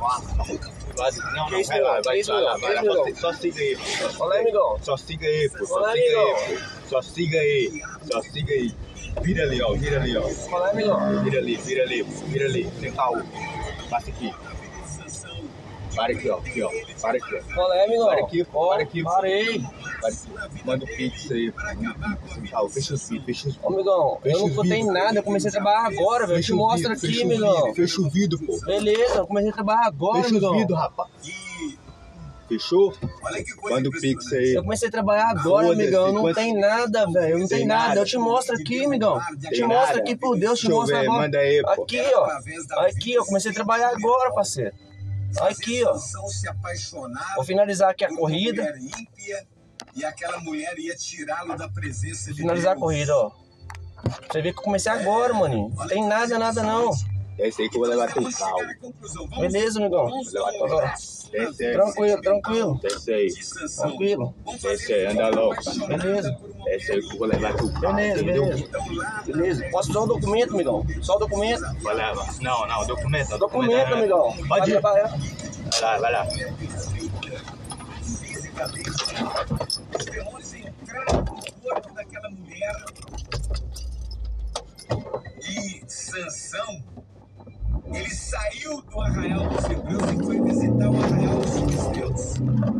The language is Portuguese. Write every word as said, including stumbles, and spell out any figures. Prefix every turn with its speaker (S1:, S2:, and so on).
S1: Vai, não, não, vai lá, vai lá, vai lá, vai. Só siga aí.
S2: Olá, amigão.
S1: Só siga aí, pô. Só
S2: Olá,
S1: siga
S2: amigão.
S1: aí, pô. Só siga aí. Só siga aí. Vira ali, ó. Vira ali, ó.
S2: Olá, amigão.
S1: Vira ali, vira ali, vira ali. Sem caô. Passa aqui. Para aqui, ó. Aqui, ó. Para aqui, ó.
S2: Olá, amigão.
S1: Para aqui, pô. Para aqui, pô.
S2: Parei.
S1: Para aqui. Manda o pix aí, pô. Manda o pix. Sem caô. Fecha os vídeos, fecha os
S2: Ô, amigão, eu não contei nada. Eu comecei a trabalhar agora, velho. Eu te mostro aqui, amigão.
S1: Fecha o vidro, pô.
S2: Beleza, eu comecei a trabalhar agora,
S1: Fecha
S2: amigão.
S1: o vidro, rapaz. Fechou? Manda o pix aí.
S2: Eu comecei a trabalhar agora, amigão. Não tem nada, velho. Não tem nada. Eu te mostro aqui, amigão. Eu te mostro aqui, por Deus. Te mostro agora.
S1: Manda aí, pô.
S2: Aqui, ó. Aqui, ó. Comecei a trabalhar agora, parceiro. Aqui, ó. Vou finalizar aqui a corrida.
S3: E aquela mulher ia tirá-lo da presença de
S2: Finalizar a corrida, ó. Você vê que eu comecei agora, maninho. Não tem nada, nada, não.
S1: É esse aí que eu vou levar teu carro.
S2: Beleza, amigão.
S1: Desce aí.
S2: Tranquilo, tranquilo.
S1: Desce aí.
S2: Tranquilo.
S1: Desce aí, anda logo.
S2: Beleza.
S1: Desce aí que eu vou levar teu carro.
S2: Beleza,
S1: entendeu?
S2: beleza. Beleza. Posso só o documento, amigão? Só o documento?
S1: Vai levar. Não, não, documento.
S2: Documento, amigão.
S1: Pode ir.
S2: trabalhar.
S1: Vai lá, vai lá.
S3: Os demônios entraram no corpo daquela mulher. E Sansão, ele saiu do arraial dos hebreus e foi visitar o arraial dos filisteus.